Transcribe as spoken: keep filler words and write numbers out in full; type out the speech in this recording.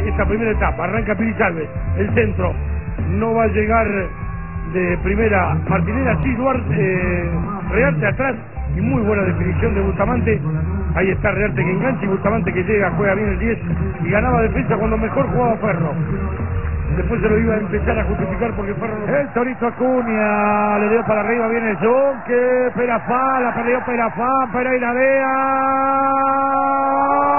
esta primera etapa. Arranca Piri Salve, el centro no va a llegar de primera Martinera, sí, Duarte, eh, Rearte atrás, y muy buena definición de Bustamante. Ahí está Rearte que engancha y Bustamante que llega, juega bien el diez y ganaba defensa cuando mejor jugaba Ferro. Después se lo iba a empezar a justificar porque Ferro no... El Torito Acuña le dio para arriba, viene el Yunque, Perafá, la perdió Perafá, Pereira Vea.